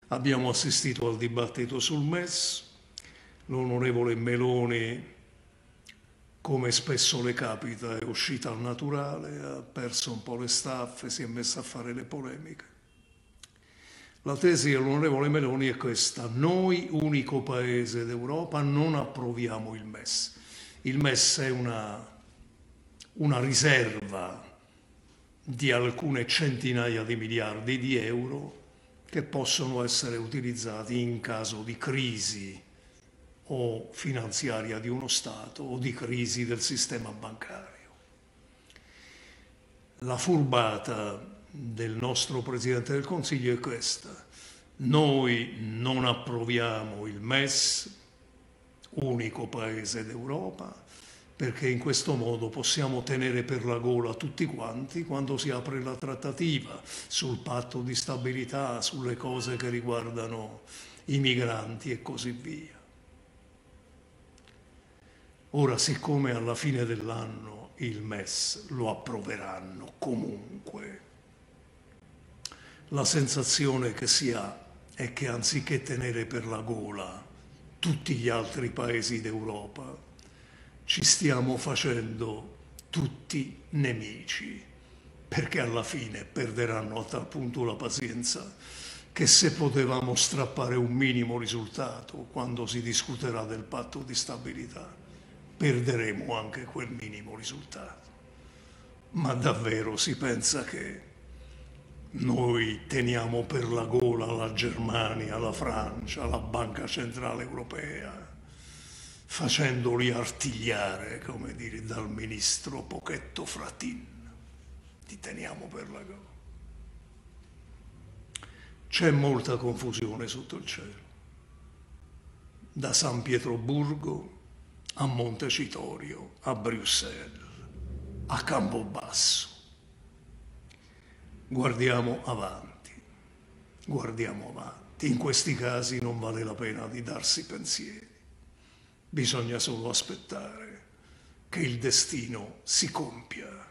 Abbiamo assistito al dibattito sul MES, l'onorevole Meloni, come spesso le capita, è uscita al naturale, ha perso un po' le staffe, si è messa a fare le polemiche. La tesi dell'onorevole Meloni è questa: noi, unico paese d'Europa, non approviamo il MES. Il MES è una riserva di alcune centinaia di miliardi di euro che possono essere utilizzati in caso di crisi o finanziaria di uno Stato o di crisi del sistema bancario. La furbata del nostro Presidente del Consiglio è questa: noi non approviamo il MES, unico paese d'Europa, perché in questo modo possiamo tenere per la gola tutti quanti quando si apre la trattativa sul patto di stabilità, sulle cose che riguardano i migranti e così via. Ora, siccome alla fine dell'anno il MES lo approveranno comunque, la sensazione che si ha è che anziché tenere per la gola tutti gli altri paesi d'Europa, ci stiamo facendo tutti nemici, perché alla fine perderanno a tal punto la pazienza che se potevamo strappare un minimo risultato quando si discuterà del patto di stabilità, perderemo anche quel minimo risultato. Ma davvero si pensa che noi teniamo per la gola la Germania, la Francia, la Banca Centrale Europea, facendoli artigliare, come dire, dal ministro Pochetto Fratin? Li teniamo per la gola. C'è molta confusione sotto il cielo, da San Pietroburgo a Montecitorio, a Bruxelles, a Campobasso. Guardiamo avanti, guardiamo avanti. In questi casi non vale la pena di darsi pensieri. Bisogna solo aspettare che il destino si compia.